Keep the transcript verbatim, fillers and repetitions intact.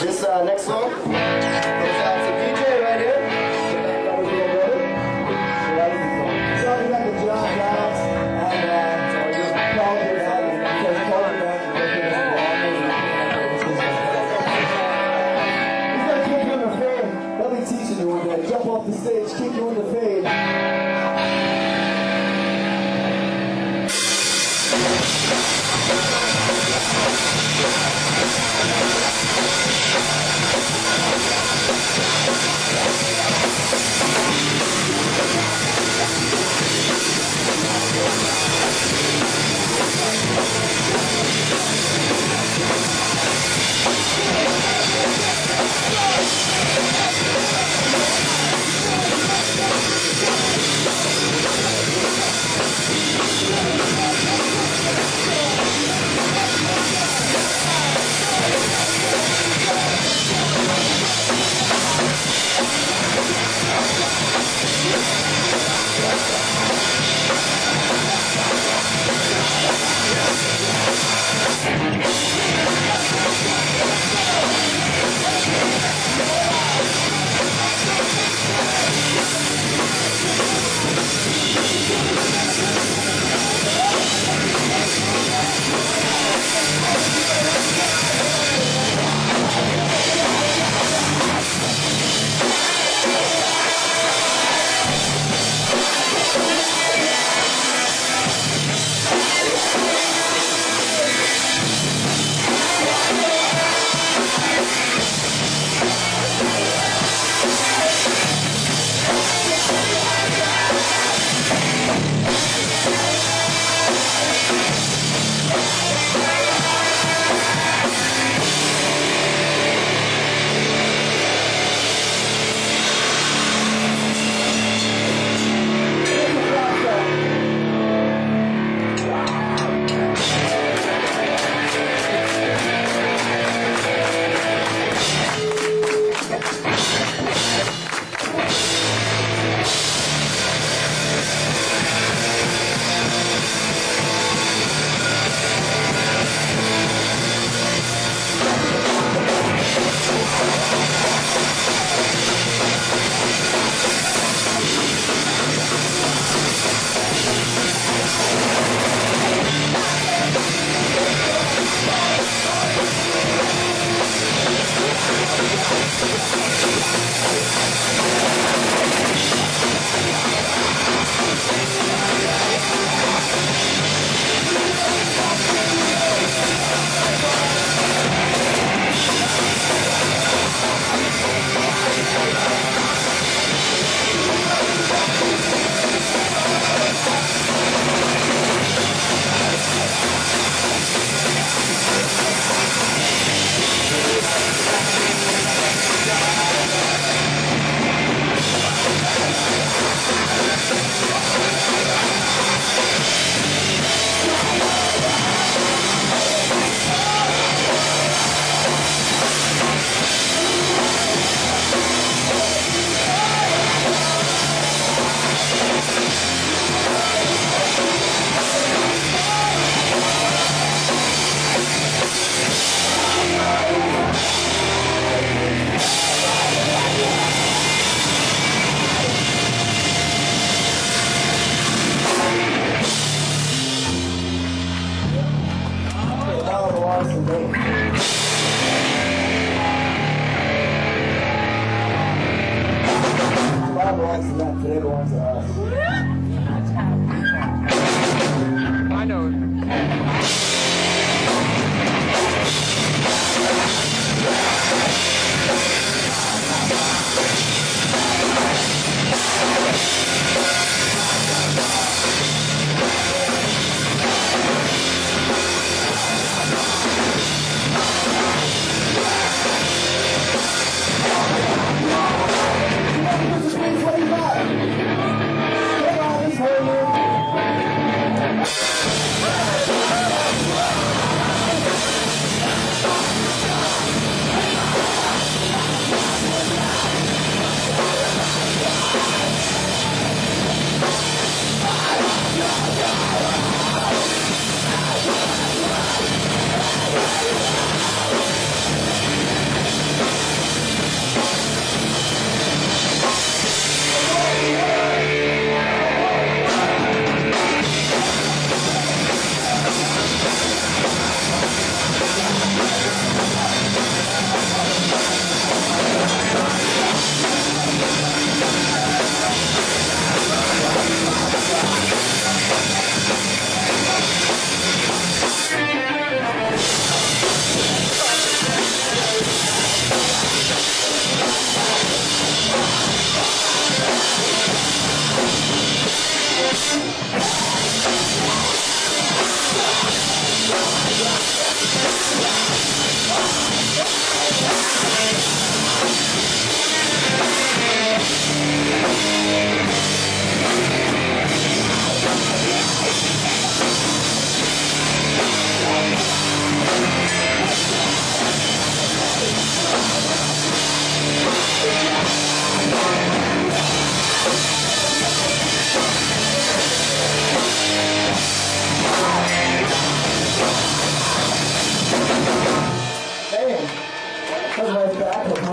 This uh, next song goes out to D J right here. That was your brother. So that was the song. So we got the John Browns and uh, just called it out and because called it out and looking at the wall. He's gonna kick you in the fade. They'll be teaching you one day. Jump off the stage, kick you in the fade. That was back.